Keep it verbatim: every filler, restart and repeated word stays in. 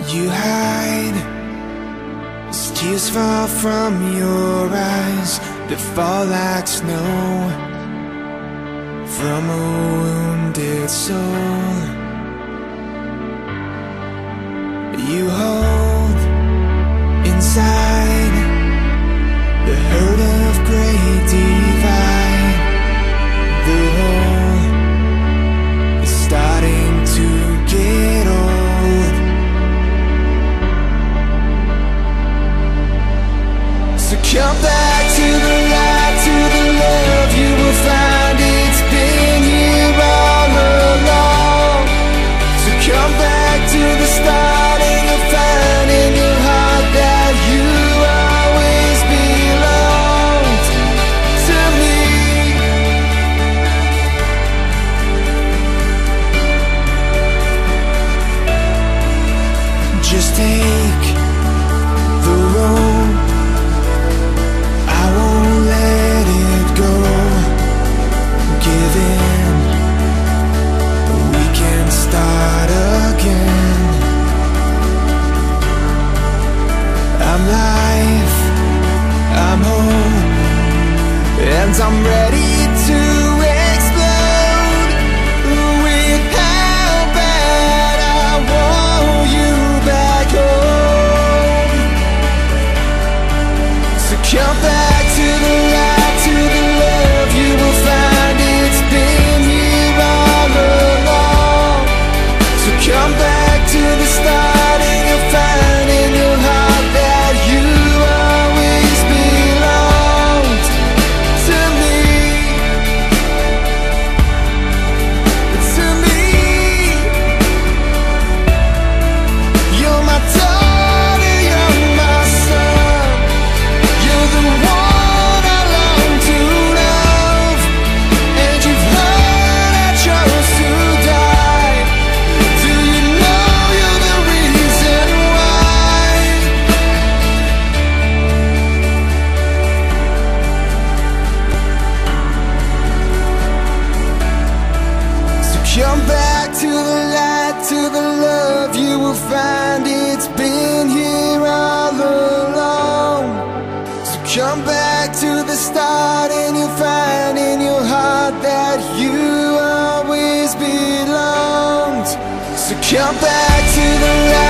You hide as tears fall from your eyes that fall like snow from a wounded soul. You hold inside the hurt of great divide. The hole is starting to get old. So come back to the light, to the love. You will find it's been here all along. So come back to the start, and you'll find in your heart that you always belonged to me. Just take the road, I won't let it go. Give in, we can start again. I'm life, I'm home, and I'm ready to explode with how bad I want you back home. So come back to the light, to the love. You will find it's been here all along. So come back to the start, and you'll find in your heart that you always belonged to me. To me. You're my daughter, you're my son. You're the one I long to love. And you've heard I chose to die. Do you know you're the reason why? So come back to the light, to the love. You will find it's been here all along. So come back to the start, and you'll find in your heart that you always belonged. So come back to the light.